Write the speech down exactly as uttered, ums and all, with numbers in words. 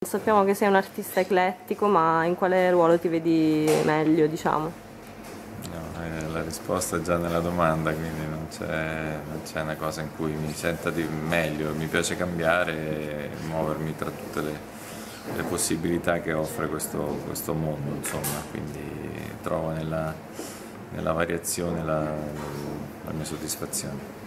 Sappiamo che sei un artista eclettico, ma in quale ruolo ti vedi meglio, diciamo? No, eh, la risposta è già nella domanda, quindi non c'è non c'è una cosa in cui mi senta di meglio, mi piace cambiare e muovermi tra tutte le, le possibilità che offre questo, questo mondo, insomma, quindi trovo nella, nella variazione la, la mia soddisfazione.